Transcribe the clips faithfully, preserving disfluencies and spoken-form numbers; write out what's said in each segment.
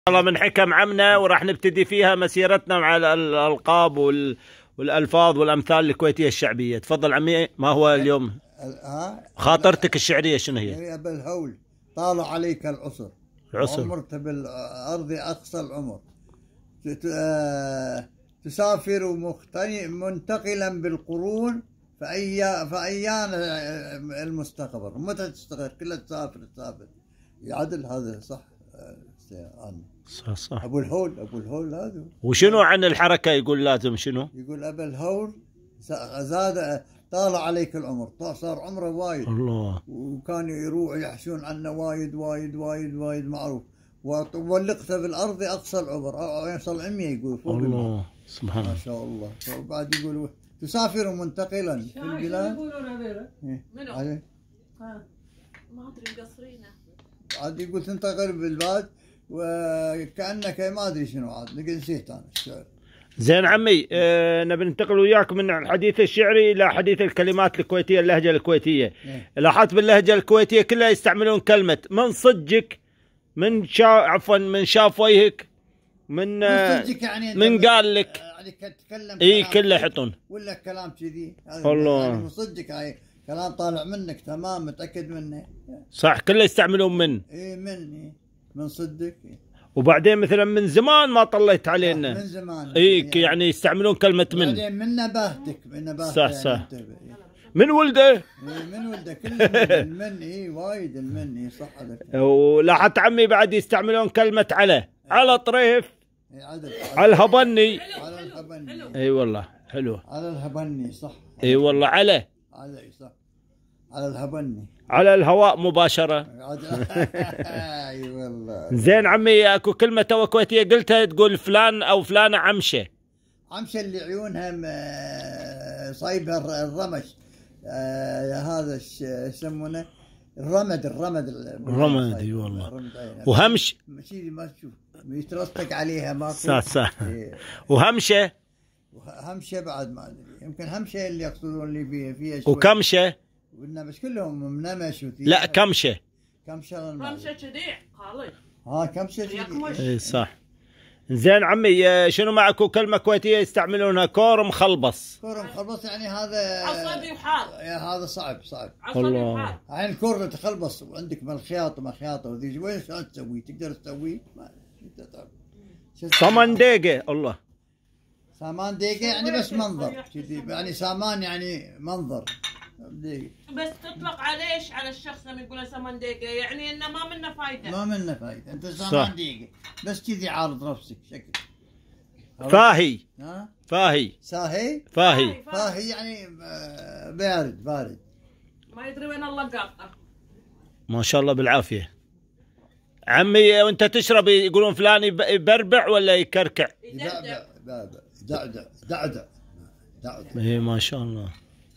الله من حكم عمنا، وراح نبتدي فيها مسيرتنا مع الألقاب والألفاظ والأمثال الكويتية الشعبية. تفضل عمي، ما هو اليوم خاطرتك الشعرية شنو هي؟ يا ابا الهول طال عليك العسر، العسر عمرت بالأرض أقصى العمر، تسافر منتقلا بالقرون فأي فأيان المستقبل. متى تستقر؟ كلها تسافر تسافر يعدل. هذا صح صح صح. ابو الهول ابو الهول هذا. وشنو عن الحركه يقول لازم شنو؟ يقول ابا الهول زاد طال عليك العمر، صار عمره وايد الله، وكان يروح يحشون عنه وايد وايد وايد وايد معروف. وولقت بالارض اقصى العمر، يوصل مية يقول فوق الله سبحان الله ما شاء الله. وبعد يقول تسافر منتقلا في البلاد. منو؟ عليه ما ادري مقصرينه. عاد يقول تنتقل بالبلاد وكأنك ما ادري شنو، عاد نسيت انا الشعر. زين عمي، آه نبي ننتقل وياك من الحديث الشعري الى حديث الكلمات الكويتيه، اللهجه الكويتيه. إيه؟ لاحظت باللهجه الكويتيه كلها يستعملون كلمه من صدقك، من شا عفوا من شاف وجهك، من آه يعني من قال لك، يعني تتكلم اي كله يحطون ولا كلام كذي. الله يعني من صدقك، هاي كلام طالع منك تمام متاكد منه. صح، كله يستعملون من. اي من إيه؟ من صدق. وبعدين مثلا من زمان ما طليت علينا، من زمان اي يعني, يعني يستعملون كلمه من. بعدين من نباهتك، من نباهتك صح صح. من ولده، إيه من ولده كله من المن. اي وايد المن. اي صح هذا. ولاحظت عمي بعد يستعملون كلمه على، على طريف، اي عدل، على الهبني. على الهبني. اي والله حلو. على الهبني صح. اي والله على على صح. على الهبني، على الهواء مباشره. اي والله. زين عمي، اكو كلمه تو كويتيه قلتها تقول فلان او فلانه عمشه. عمشه اللي عيونها صايبها الرمش. آه هذا يسمونه الرمد. الرمد الرمد. اي والله. وهمش شيء ما تشوف يترستق عليها ما. صح صح. وهمشه. همشه بعد ما ادري، يمكن همشه اللي يقصدون اللي فيها فيها شوي. وكمشه. والنمش كلهم منمش. لا كمشه. كمشه كمشه شديع خالي. ها كمشه شديع. اي صح. زين عمي، شنو معكو كلمه كويتيه يستعملونها؟ كور مخلبص. كور مخلبص يعني هذا عصبي وحار. هذا صعب صعب. عصبي وحار. الحين الكور تخلبص وعندك من الخياطه ما خياطه وذي وين شلون تسوي؟ تقدر تسويه؟ ما صمن دقه. الله. سامان دقه يعني بس منظر كذي، يعني سامان يعني منظر. بس تطلق على ايش؟ على الشخص لما يقول سامان دقه يعني انه ما منه فايده. ما منه فايده، انت سامان دقه بس كذي عارض نفسك شكل. فاهي. ها؟ فاهي. ساهي؟ فاهي. فاهي يعني بارد بارد. ما يدري وين الله قاطه. ما شاء الله بالعافيه. عمي، وانت تشرب يقولون فلان يبربع ولا يكركع؟ يدعدع. دعدع دعدع دعدع. اي ما شاء الله.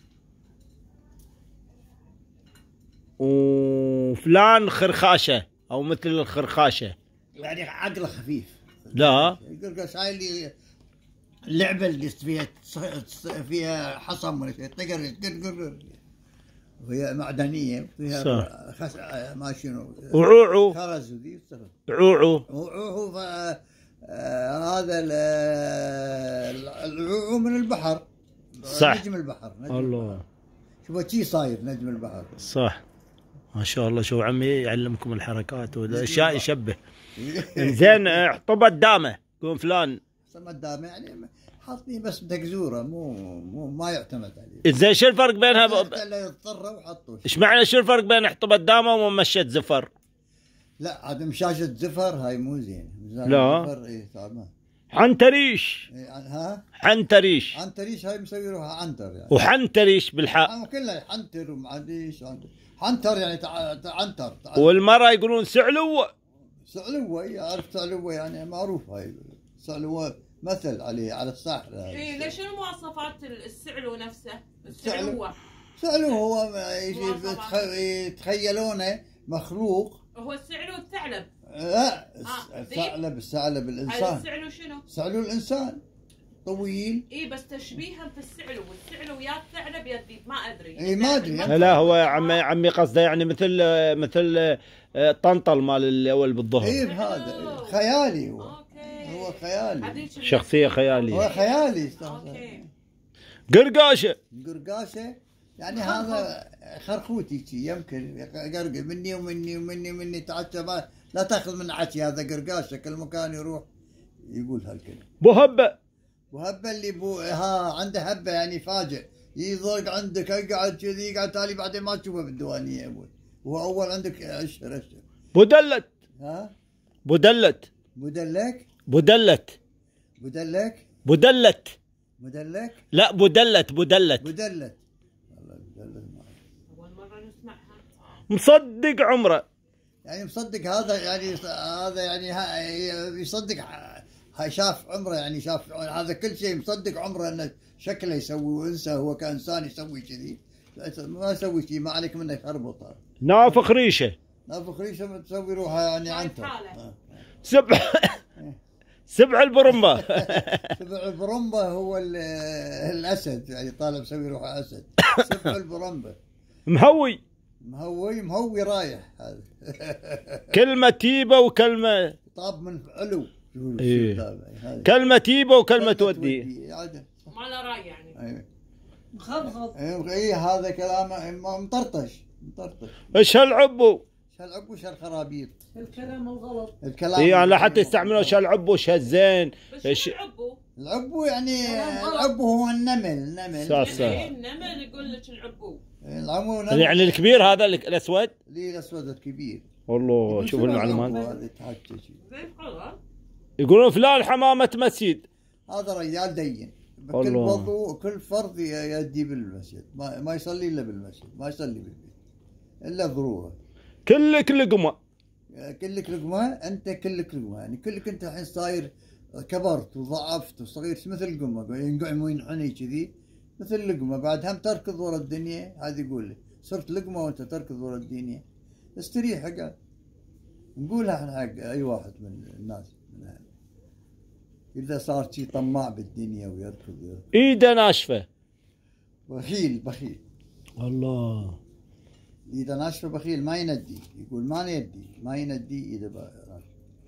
وفلان خرخاشه او مثل الخرخاشه، يعني عقله خفيف. لا يقول لك هاي اللي اللعبه اللي فيها فيها حصم ولا شيء تقر، وهي معدنيه فيها خس ما شنو. وعوعو. خرز ذي. عوعو. وعوعو آه هذا العوعو من البحر. صح. نجم البحر. نجم الله. شوف شي صاير نجم البحر. صح ما شاء الله. شو عمي يعلمكم الحركات والاشياء يشبه. زين، احطب الدامه يقول فلان. احطب الدامه يعني حاطني بس تكزوره، مو مو ما يعتمد عليه. زين، شو الفرق بينها؟ لا يضطر وحطوه. ايش معنى شو الفرق بين احطب الدامه وممشة زفر؟ لا عاد مشاشة زفر هاي مو زين. لا. زفر اي طبعا. عنتريش. إيه ها؟ عنتريش. عنتريش هاي مسوي روحها عنتر يعني. وحنتريش بالحاء. كلها حنتر ومعديش. عنتر يعني تع... عنتر. والمرة يقولون سعلوة. سعلوة عرفت. سعلوة يعني معروف. هاي سعلوة مثل عليه على الساحل. اي ليش شنو مواصفات السعلو نفسه؟ السعلوة. سعلو هو يتخيلونه مخلوق. هو السعلو الثعلب. لا الثعلب. الثعلب الانسان. السعلو شنو؟ سعلو الانسان. طويل. اي بس تشبيها في السعلو، والسعلو يا الثعلب يا الديب، ما ادري. اي ما ادري. لا هو عمي عمي قصده يعني مثل مثل طنطل مال الاول بالظهر. اي هذا خيالي هو. اوكي. هو خيالي. شخصية خيالية. هو خيالي. اوكي. قرقاشة. قرقاشة يعني هذا خرخوتي يمكن يقرقر مني ومني ومني ومني تعشى لا تاخذ من عشي. هذا قرقاشة كل مكان يروح يقول هالكلمة. بو هبة. وهبة اللي بو ها عنده هبة يعني فاجئ، يضرق عندك يقعد كذي يقعد تالي بعدين ما تشوفه بالديوانية يا ابوي. هو اول عندك اشهر اشهر. بودلت. ها بودلت. بودلك. بودلت. بودلك. بودلت. مدلك. لا بودلت بودلت. بودلت. والله بودلت اول مرة نسمعها. مصدق عمره. يعني مصدق هذا يعني هذا يعني يصدق هاي شاف عمره يعني شاف هذا كل شيء مصدق عمره انه شكله يسوي وانسى هو كانسان يسوي كذي. ما يسوي شيء ما عليك منك اربطه. نافخ ريشه. نافخ ريشه تسوي روحها يعني عنتر. سبع سبع البرمبه. سبع البرمبه هو الاسد يعني طالع مسوي روحه اسد. سبع البرمبه. مهوي. مهوي مهوي رايح هذا. كلمة تيبة وكلمة طاب من علو. إيه. كلمة تيبة وكلمة تودي. ما له راي يعني. اي مخضض. اي هذا كلامه مطرطش مطرطش. ايش هالعبو؟ ايش هالعبو ايش هالخرابيط؟ الكلام الغلط. الكلام اي يعني حتى يستعملوا ايش هالعبو ايش هالزين. ايش العبو؟ العبو يعني العبو هو النمل النمل. صح يعني النمل يقول لك العبو. العمو نمل. يعني الكبير هذا الاسود؟ ليه الاسود الكبير. والله شوف المعلومات. هذا يتحكى زي القلم. يقولون فلان حمامة مسجد. هذا رجال دين. كل وضوء كل فرض يؤدي بالمسجد ما, ما يصلي الا بالمسجد ما يصلي بالبيت الا ضروره. كلك لقمه. كلك لقمه انت كلك لقمه يعني كلك انت الحين صاير كبرت وضعفت وصغير مثل لقمه ينقعم وينحني كذي مثل لقمه بعد هم تركض ورا الدنيا. هذا يقول لي صرت لقمه وانت تركض ورا الدنيا. استريح اقعد. نقولها احنا حق اي واحد من الناس من هذا. إذا صار شي طماع بالدنيا ويركض يركض. إيده ناشفة. بخيل بخيل. الله. إذا ناشفة بخيل ما يندي يقول ما يندي ما يندي إذا ناشفة.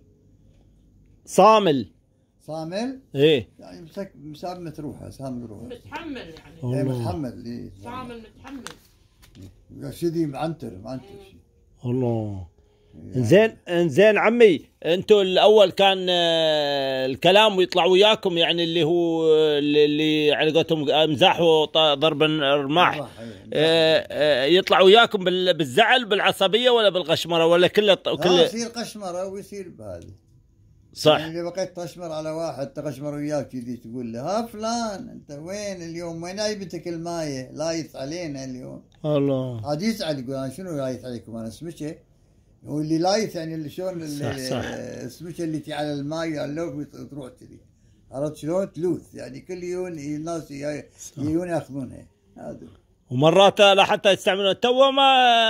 صامل. صامل؟ إيه. يعني مسك مسامة روحه سامل روحه. متحمل يعني. إيه متحمل إيه. صامل متحمل. شذي معنتر معنتر شي. الله. زين زين عمي انتوا الاول كان الكلام ويطلع وياكم يعني اللي هو اللي على قولتهم مزاح وضرب الرماح يطلع وياكم بالزعل بالعصبيه ولا بالقشمره ولا كله كله يصير قشمره ويصير بهذه صح. يعني اذا بقيت تقشمر على واحد تقشمر وياك كذي تقول له ها فلان انت وين اليوم وين جايبتك المايه لايث علينا اليوم. الله عاد يزعل يقول انا شنو لايث عليكم انا سمكه. واللي لايث يعني اللي شلون السمكه اللي تي على الماء يعلوك تروح كذي عرفت شلون تلوث يعني كل يوم الناس يجون ياخذونها هذا. ومرات لا حتى يستعملون تو ما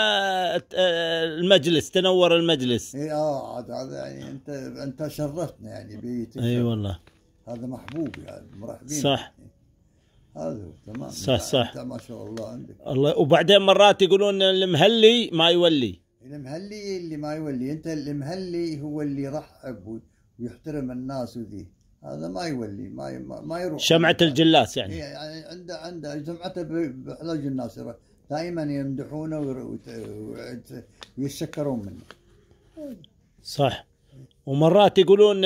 المجلس تنور المجلس. اي اه هذا يعني انت انت شرفتنا يعني بيتك. اي والله هذا محبوب يعني مرحبين. صح هذا تمام. صح صح انت ما شاء الله عندك. الله. وبعدين مرات يقولون المهلي ما يولي. المهلي اللي ما يولي انت المهلي هو اللي يرحب ويحترم الناس وذي هذا ما يولي ما ما يروح. شمعة الجلاس يعني. يعني عنده عنده جمعته بحلاج الناس دائما يمدحونه ويتشكرون منه. صح. ومرات يقولون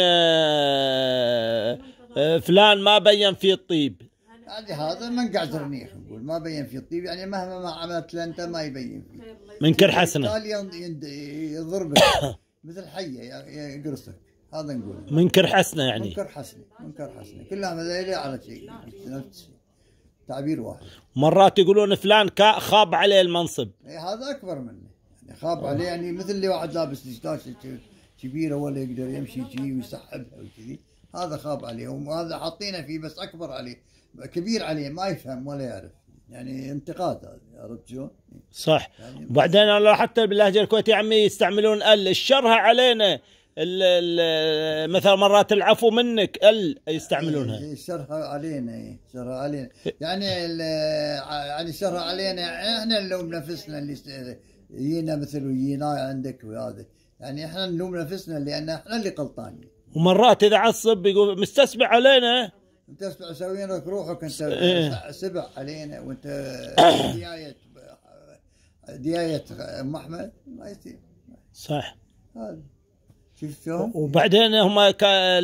فلان ما بين فيه الطيب. يعني هذا من قاعد رنيخ نقول ما بين فيه الطيب يعني مهما ما عملت له انت ما يبين فيه. منكر حسنه. يضربك مثل حيه يقرصك هذا نقول. منكر حسنه يعني. منكر حسنه منكر حسنه كلها مذايله على شيء نفس تعبير واحد. مرات يقولون فلان خاب عليه المنصب. هذا اكبر منه يعني خاب عليه يعني مثل اللي واحد لابس دشداشه كبيره ولا يقدر يمشي شيء ويسحبها وكذي هذا خاب عليه وهذا حاطينه فيه بس اكبر عليه كبير عليه ما يفهم ولا يعرف يعني انتقاد هذا عرفت شلون؟ صح. وبعدين يعني حتى باللهجه الكويتيه عمي يستعملون ال الشرها علينا ال ال مثلا مرات العفو منك ال يستعملونها. يشرها علينا، يشرها علينا يعني يعني يشرها علينا احنا نلوم نفسنا اللي يجينا مثل ويجينا عندك وهذا، يعني احنا نلوم نفسنا لان احنا اللي غلطانين. ومرات اذا عصب يقول مستسبع علينا، مستسبع سوي لك روحك انت سبع علينا وانت ديايه ديايه ام احمد ما يصير. صح. هذا شوف شلون. وبعدين هم كان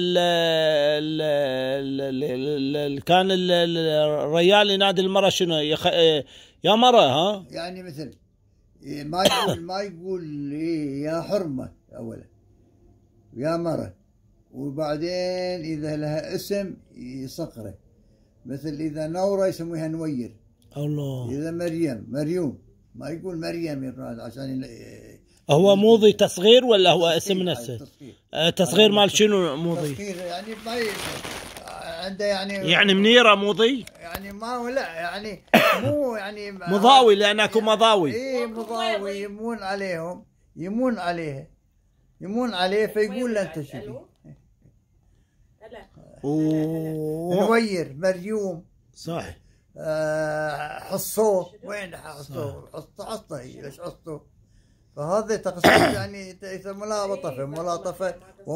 كان الرجال ينادي المرأة شنو يخ... يا مرأة ها؟ يعني مثل ما يقول ما يقول إيه يا حرمة أولا يا مرأة، وبعدين إذا لها اسم يصقره، مثل إذا نورة يسموها نوير. الله. إذا مريم مريوم ما يقول مريم عشان هو موضي تصغير ولا هو اسم نفسه؟ تصغير, تصغير مال شنو موضي؟ تصغير يعني ما عنده يعني يعني منيرة موضي؟ يعني ما هو لا يعني مو يعني مضاوي لأن اكو مضاوي. اي مضاوي يمون عليهم يمون عليه يمون عليه فيقول له انت شو نوير مريوم. صح. آه حصوه وين حصوه؟ حصته حصته هي ليش حصته؟ فهذا تقصير يعني ملاطفه ملاطفه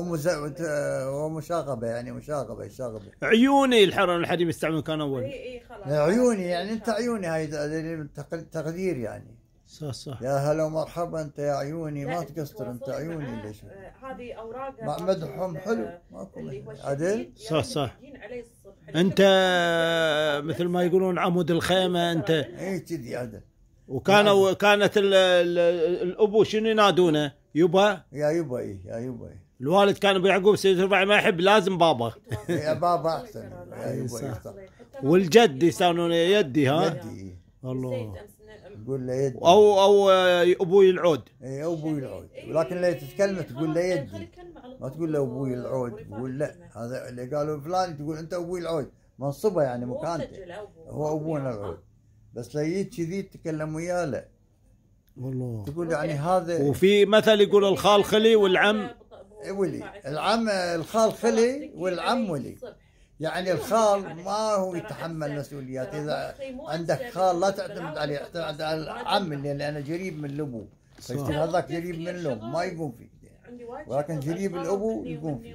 ومشاغبه يعني مشاغبه شاغبه. عيوني الحرم الحريم يستعملون كان اول. عيوني يعني انت عيوني هاي تقدير يعني. صح صح. يا هلا ومرحبا انت يا عيوني ما تقصر انت عيوني ليش؟ هذه اوراق مع مدحهم حلو ماكو عدل. صح صح. انت مثل ما يقولون عمود الخيمه انت. اي كذي عدل. وكانوا كانت ال ال الابو شنو ينادونه؟ يبا. يا يبا اي يا يبا اي. الوالد كان ابو يعقوب سيد الرباعي ما يحب لازم بابا. يا بابا احسن يا يبا. والجد يسمونه يدي ها؟ يدي. الله. تقول له يدي. او او ابوي العود. اي ابوي العود، ولكن لا تتكلم تقول له يدي، ما تقول له ابوي العود، تقول لا هذا اللي قالوا فلان تقول انت ابوي العود، منصبه يعني مكانته هو ابونا العود، بس لا يجي كذي تتكلم وياه لا. والله. تقول يعني هذا. وفي مثل يقول الخال خلي والعم ولي، العم الخال خلي والعم ولي. يعني الخال ما هو يتحمل مسؤوليات، اذا عندك خال لا تعتمد عليه، اعتمد على العم اللي لانه قريب من الابو، فيصير هذاك قريب من الام ما يقوم فيه، ولكن قريب الابو يقوم فيه.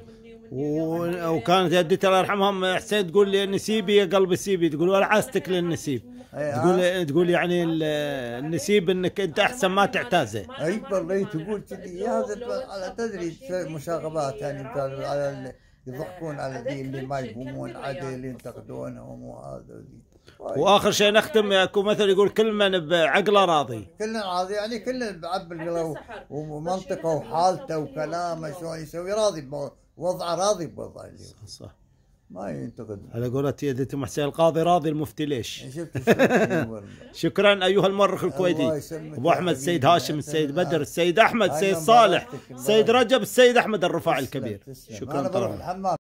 وكانت جدتي الله يرحمها حسين تقول لي نسيبي يا قلب سيبي، تقول ولا عازتك للنسيب، تقول تقول يعني النسيب انك انت احسن ما تعتازه. اي والله تقول كذي، هذا على تدري مشاغبات يعني على يضحكون على ذي اللي ما يقومون عدل اللي ينتقدونهم وهذا ذي. واخر شيء نختم اكو مثل يقول كل من بعقله راضي. كلنا راضي يعني كلنا بعقله ومنطقه وحالته وكلامه شلون يسوي راضي بوضعه، راضي بوضعه اللي صح صح. ما ينتقد. على قولة يدتي ام حسين القاضي راضي المفتي ليش؟ شفت شكرا ايها المؤرخ الكويتي ابو احمد السيد هاشم السيد بدر السيد احمد السيد صالح السيد رجب السيد احمد الرفاعي الكبير. شكرا طبعا.